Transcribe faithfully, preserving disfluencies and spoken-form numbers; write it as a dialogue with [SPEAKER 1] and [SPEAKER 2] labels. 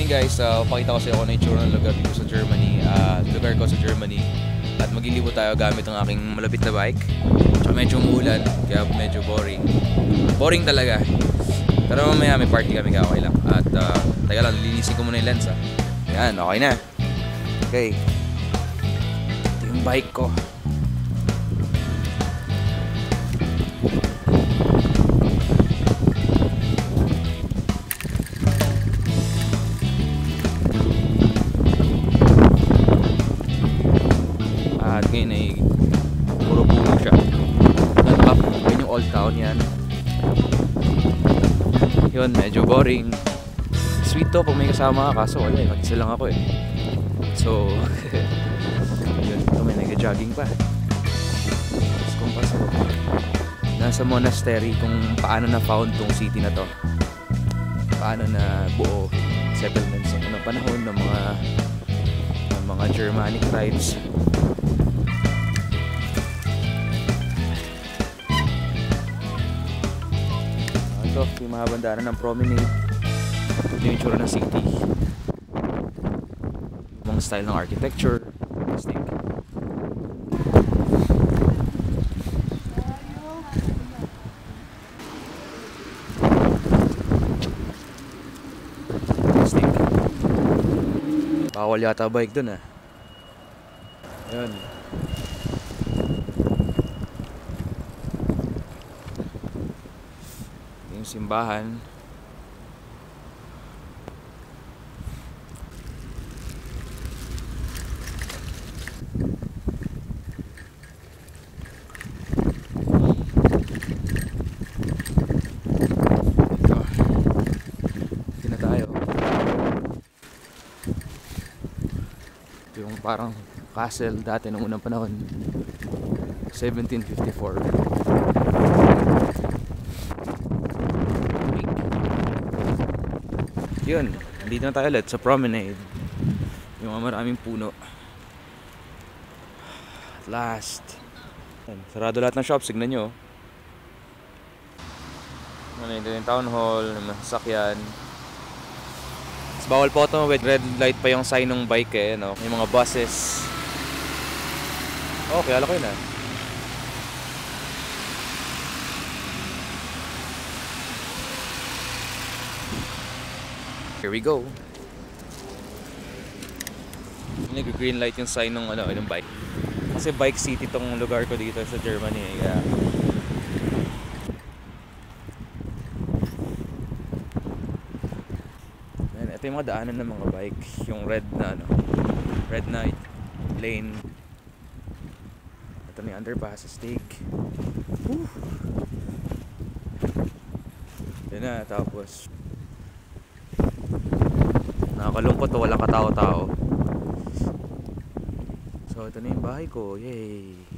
[SPEAKER 1] morning guys, uh, pakita ko sa iyo kung ano yung itsura ng lugar dito sa Germany, uh, lugar ko sa Germany. At maglilibo tayo gamit ang aking malapit na bike. Tsaka medyo umuulan, kaya medyo boring. Boring talaga. Pero mamaya may party kami, kaya okay lang. At uh, taga lang, linisin ko muna yung lens ha. Yan, okay na. Okay. Ito yung bike ko. At ngayon ay puro puno siya. At up, yun yung old town yan. Yun, medyo boring. Sweet to pag may kasama ka, kaso wala eh, mag-isa lang ako eh. So, yun, ito may nag-jogging pa. Tapos kung paso, nasa monastery kung paano na-found tong city na to. Paano na buo settlements ng unang panahon ng mga ng mga Germanic tribes. Ito, yung mga bandana ng promenade. Ito yung itsura ng city. Yung style ng architecture. Plastic. Plastic. Bawal yata bike dun ah. Ayun. Yung simbahan. Ito. Ito na tayo. Ito yung parang castle dati nung unang panahon. seventeen fifty-four. Yun, dito na tayo ulit sa promenade. Yung mga maraming puno. At last. Yan, sarado lahat ng shops, signan nyo. Ano yun, yung town hall, yung masakyan. Mas bawal po ito, with red light pa yung sign ng bike eh, no? Yung mga buses. Oh, kaya ko yun ah. Here we go. Nag-green light yung sign ng ano, ng bike. Kasi bike city tong lugar ko dito sa Germany eh. Kaya man, ito yung mga daanan ng mga bike, yung red na ano, red na lane. Ito may underpass, stake. Woo! Yan na, tapos nakakalungkot o walang katao-tao. So ito na yung bahay ko. Yay!